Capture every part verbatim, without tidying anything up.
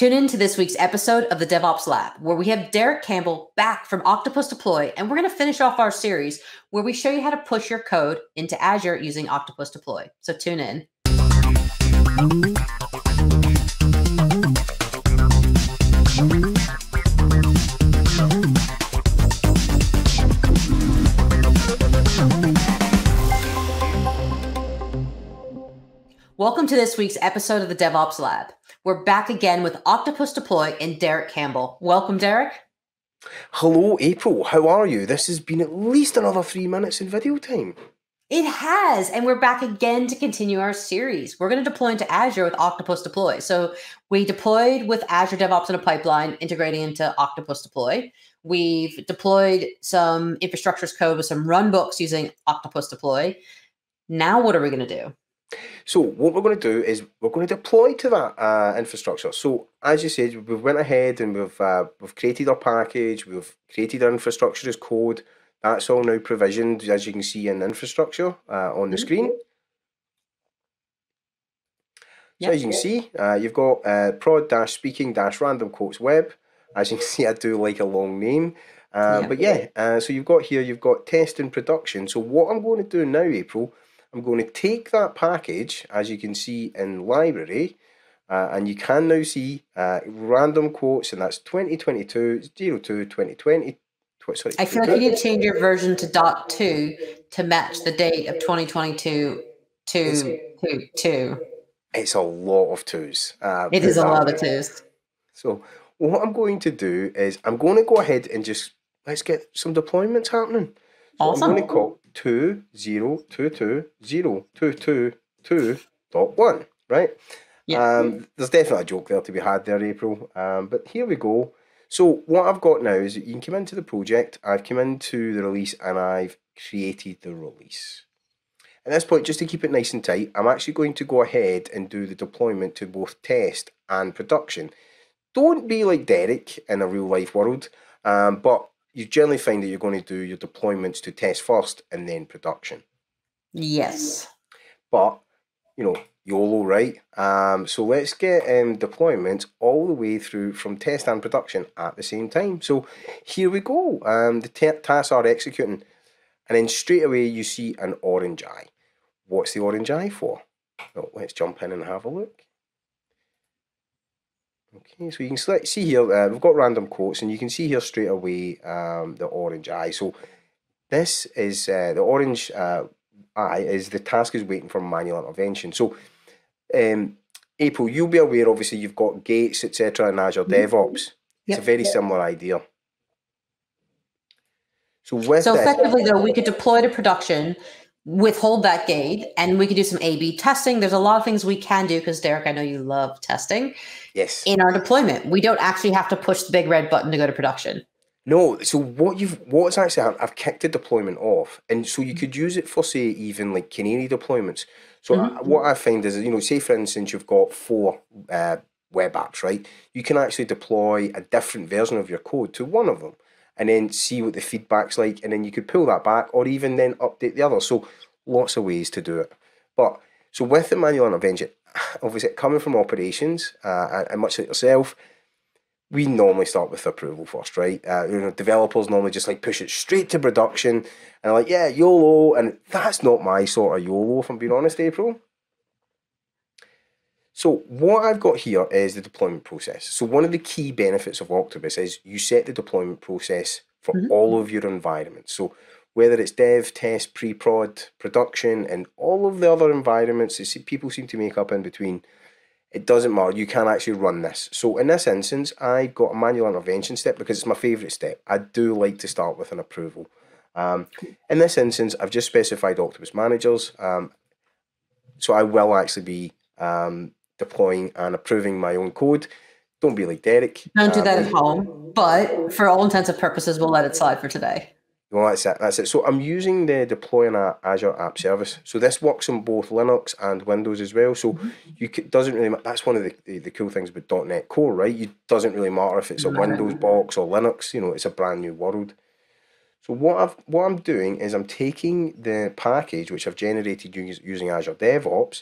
Tune in to this week's episode of the DevOps Lab, where we have Derek Campbell back from Octopus Deploy, and we're going to finish off our series where we show you how to push your code into Azure using Octopus Deploy. So tune in. Welcome to this week's episode of the DevOps Lab. We're back again with Octopus Deploy and Derek Campbell. Welcome, Derek. Hello, April. How are you? This has been at least another three minutes in video time. It has, and we're back again to continue our series. We're going to deploy into Azure with Octopus Deploy. So we deployed with Azure DevOps in a pipeline, integrating into Octopus Deploy. We've deployed some infrastructure as code with some runbooks using Octopus Deploy. Now what are we going to do? So what we're going to do is we're going to deploy to that uh, infrastructure. So as you said, we went ahead and we've uh, we've created our package, we've created our infrastructure as code. That's all now provisioned, as you can see in infrastructure uh, on the screen. So yep. As you can see, uh, you've got uh, prod dash speaking dash random quotes web. As you can see, I do like a long name. Uh, yep. But yeah, uh, so you've got here, you've got test and production. So what I'm going to do now, April, I'm going to take that package, as you can see in library, uh, and you can now see uh, random quotes, and that's twenty twenty-two oh two twenty twenty. Sorry, I feel like you need to change your version to dot two to match the date of twenty twenty-two to it's, two, two. It's a lot of twos. Uh, it is a lot of twos. So what I'm going to do is I'm going to go ahead and just, let's get some deployments happening. So awesome. I'm going to call two zero two two zero two two two dot one, right? Yeah. Um, there's definitely a joke there to be had there, April. Um, but here we go. So what I've got now is that you can come into the project. I've come into the release and I've created the release. At this point, just to keep it nice and tight, I'm actually going to go ahead and do the deployment to both test and production. Don't be like Derek in a real life world, um, but you generally find that you're going to do your deployments to test first and then production. Yes. But, you know, YOLO, right? Um, so let's get um, deployments all the way through from test and production at the same time. So here we go. Um, the tasks are executing. And then straight away you see an orange eye. What's the orange eye for? Well, let's jump in and have a look. Okay, so you can select, see here, uh, we've got random quotes, and you can see here straight away um, the orange eye. So this is, uh, the orange uh, eye is the task is waiting for manual intervention. So um, April, you'll be aware, obviously, you've got gates, et cetera in Azure DevOps. It's yep. a very similar idea. So, with so this, effectively, though, we could deploy to production, withhold that gate, and we could do some A B testing. There's a lot of things we can do because, Derek, I know you love testing. Yes. In our deployment, we don't actually have to push the big red button to go to production. No. So what you've what's actually happened, I've kicked the deployment off, and so you could use it for, say, even like canary deployments. So mm-hmm. I, what I find is, you know, say for instance you've got four uh, web apps, right? You can actually deploy a different version of your code to one of them, and then see what the feedback's like, and then you could pull that back, or even then update the other. So lots of ways to do it. But so with the manual intervention, obviously coming from operations, uh, and, and much like yourself, we normally start with approval first, right? Uh, you know, developers normally just like push it straight to production, and they're like, yeah, YOLO, and that's not my sort of YOLO, if I'm being honest, April. So what I've got here is the deployment process. So one of the key benefits of Octopus is you set the deployment process for mm-hmm. all of your environments. So whether it's dev, test, pre-prod, production, and all of the other environments that people seem to make up in between, it doesn't matter. You can actually run this. So in this instance, I've got a manual intervention step because it's my favorite step. I do like to start with an approval. Um, in this instance, I've just specified Octopus managers. Um, so I will actually be um, deploying and approving my own code. Don't be like Derek. Don't do that um, at home, but for all intents and purposes, we'll let it slide for today. Well, that's it. That's it. So I'm using the deploy in a Azure App Service. So this works on both Linux and Windows as well. So mm-hmm. you can, doesn't really. That's one of the, the, the cool things about dot net Core, right? It doesn't really matter if it's a Windows box or Linux. You know, it's a brand new world. So what I've what I'm doing is I'm taking the package which I've generated using Azure DevOps,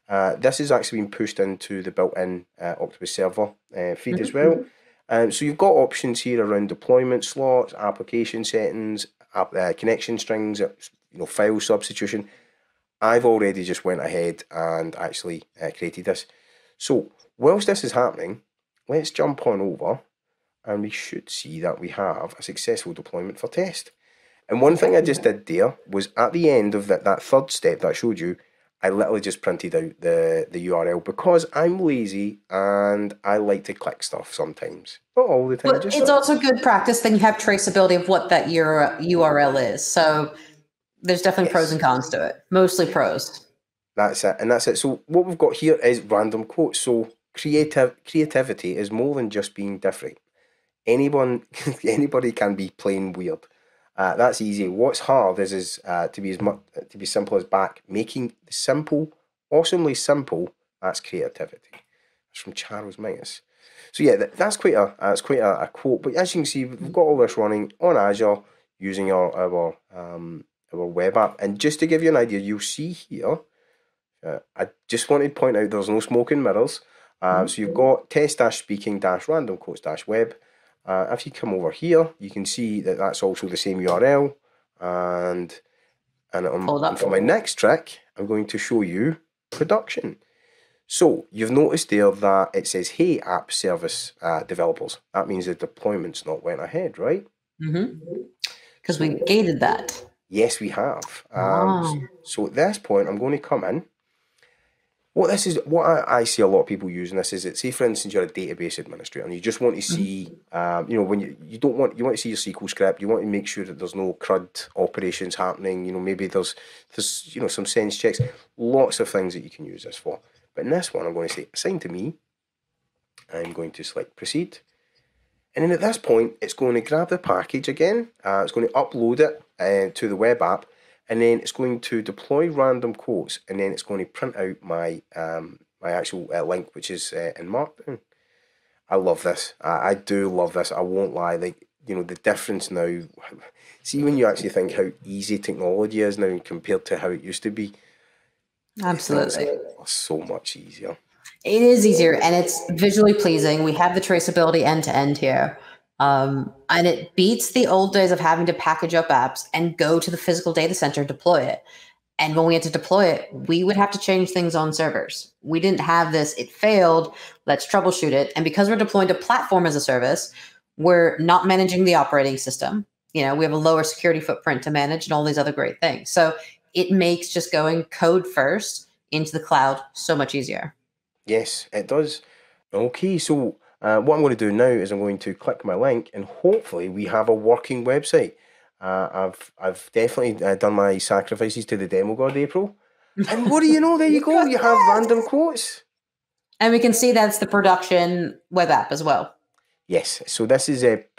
Uh, this is actually been pushed into the built-in uh, Octopus server uh, feed mm-hmm. as well. Um, so you've got options here around deployment slots, application settings, app, uh, connection strings, you know, file substitution. I've already just went ahead and actually uh, created this. So whilst this is happening, let's jump on over and we should see that we have a successful deployment for test. And one thing I just did there was at the end of that, that third step that I showed you, I literally just printed out the, the U R L because I'm lazy and I like to click stuff sometimes. Not all the time. Well, it's also good practice. Then you have traceability of what that your U R L is. So there's definitely yes. pros and cons to it. Mostly pros. That's it. And that's it. So what we've got here is random quotes. So creative creativity is more than just being different. Anyone, anybody can be plain weird. Uh, that's easy. What's hard is, is uh, to be as much to be simple as back. Making simple, awesomely simple. That's creativity. That's from Charles Mingus. So yeah, that, that's quite a that's quite a, a quote. But as you can see, we've got all this running on Azure using our our um, our web app. And just to give you an idea, you'll see here. Uh, I just wanted to point out there's no smoke and mirrors. Uh, so you've got test dash speaking dash random quotes dash web. Uh, if you come over here, you can see that that's also the same U R L. And, and, um, and for my next trick, I'm going to show you production. So you've noticed there that it says, hey, app service uh, developers. That means the deployment's not went ahead, right? Mm-hmm. Because we gated that. Yes, we have. Um, oh. so, so at this point, I'm going to come in. What this is, what I, I see a lot of people using this is, it, say for instance you're a database administrator and you just want to see, um, you know, when you you don't want you want to see your S Q L script, you want to make sure that there's no CRUD operations happening. You know, maybe there's there's you know some sense checks, lots of things that you can use this for. But in this one, I'm going to say assign to me. I'm going to select proceed, and then at this point, it's going to grab the package again. Uh, it's going to upload it uh, to the web app. And then it's going to deploy random quotes, and then it's going to print out my um, my actual uh, link, which is uh, in Markdown. I love this. I, I do love this. I won't lie. Like, you know, the difference now. See, when you actually think how easy technology is now compared to how it used to be. Absolutely, it's so much easier. It is easier, and it's visually pleasing. We have the traceability end to end here. Um, and it beats the old days of having to package up apps and go to the physical data center and deploy it. And when we had to deploy it, we would have to change things on servers. We didn't have this. It failed. Let's troubleshoot it. And because we're deploying to platform as a service, we're not managing the operating system. You know, we have a lower security footprint to manage and all these other great things. So it makes just going code first into the cloud so much easier. Yes, it does. Okay, so Uh, what I'm going to do now is I'm going to click my link and hopefully we have a working website. Uh, I've I've definitely uh, done my sacrifices to the demo god, April. And what do you know? There you go. You have random quotes. And we can see that's the production web app as well. Yes. So this is a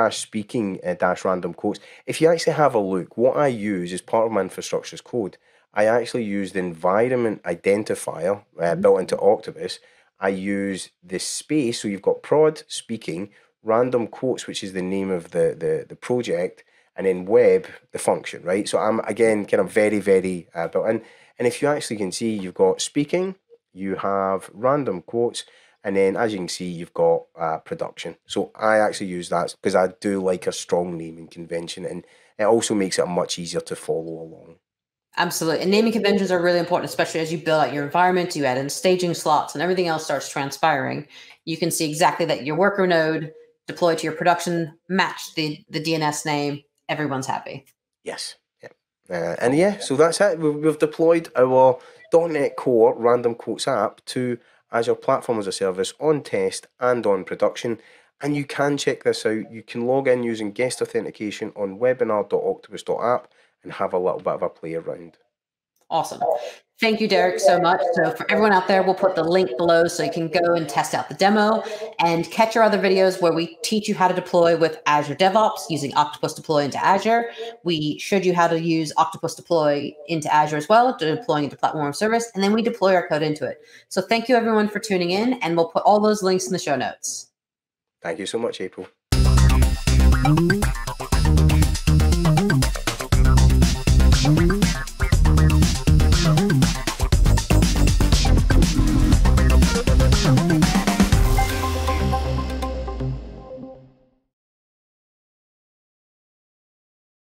prod-speaking-random quotes. If you actually have a look, what I use as part of my infrastructure as code, I actually use the environment identifier uh, mm-hmm. built into Octopus. I use this space, so you've got prod, speaking, random quotes, which is the name of the, the, the project, and then web, the function, right? So I'm, again, kind of very, very uh, built in. And if you actually can see, you've got speaking, you have random quotes, and then as you can see, you've got uh, production. So I actually use that because I do like a strong naming convention, and it also makes it much easier to follow along. Absolutely. And naming conventions are really important, especially as you build out your environment, you add in staging slots and everything else starts transpiring. You can see exactly that your worker node deployed to your production match the, the D N S name. Everyone's happy. Yes. Yeah. Uh, and yeah, so that's it. We've, we've deployed our dot net Core random quotes app to Azure Platform as a Service on test and on production. And you can check this out. You can log in using guest authentication on webinar dot octopus dot app and have a little bit of a play around. Awesome. Thank you, Derek, so much. So for everyone out there, we'll put the link below so you can go and test out the demo and catch our other videos where we teach you how to deploy with Azure DevOps using Octopus Deploy into Azure. We showed you how to use Octopus Deploy into Azure as well, deploying into Platform as a Service, and then we deploy our code into it. So thank you, everyone, for tuning in, and we'll put all those links in the show notes. Thank you so much, April.